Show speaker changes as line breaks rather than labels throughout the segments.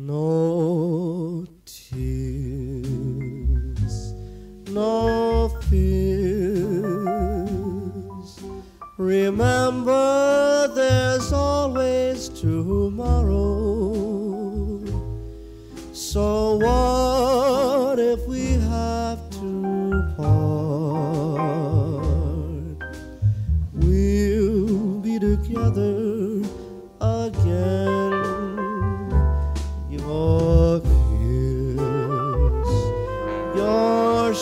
No tears, no fears. Remember, there's always tomorrow. So what if we have to part? We'll be together again. Your kiss, your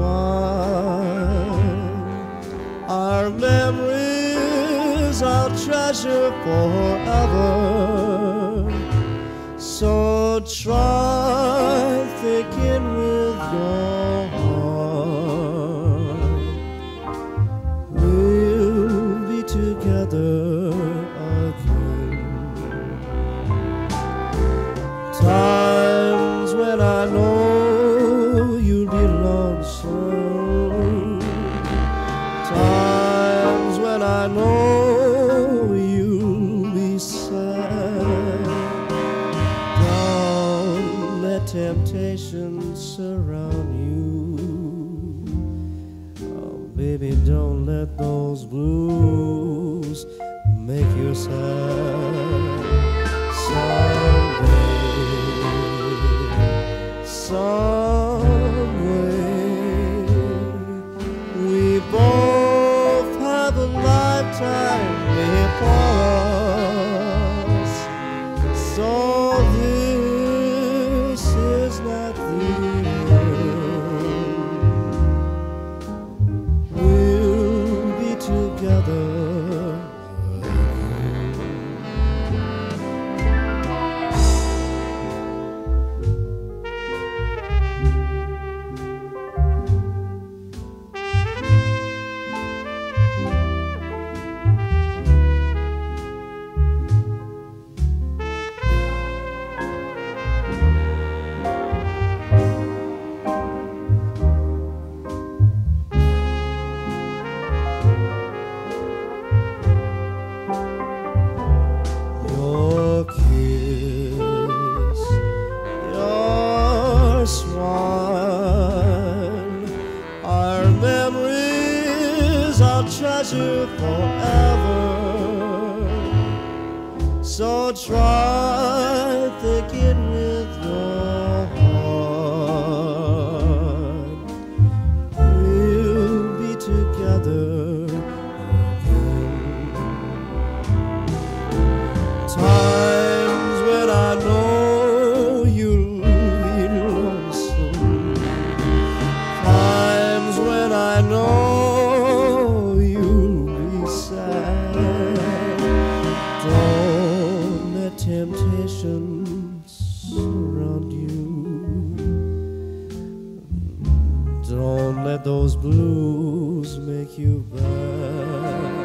smile, our memories I'll treasure forever. So try thinking with your heart. We'll be together again. Times when I know you'll be lonesome. Times when I know you'll be sad. Don't let temptation surround you. Oh, baby, don't let those blues make you sad. Someway, we both have a lifetime before us. So this is not the end. We'll be together. Your kiss, your smile, our memories I'll treasure forever. So try thinking with your heart. We'll be together again. Times when I know you'll be lonesome. Times when I know you'll be sad. Don't let temptation surround you. Don't let those blues make you bad.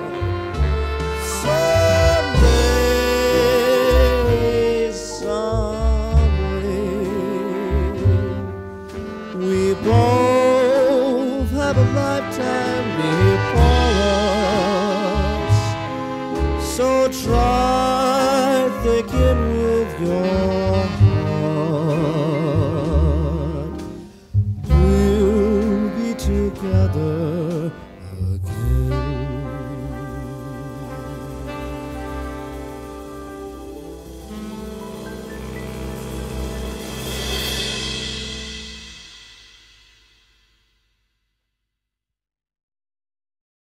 We both have a lifetime before us. So try thinking with your heart. We'll be together.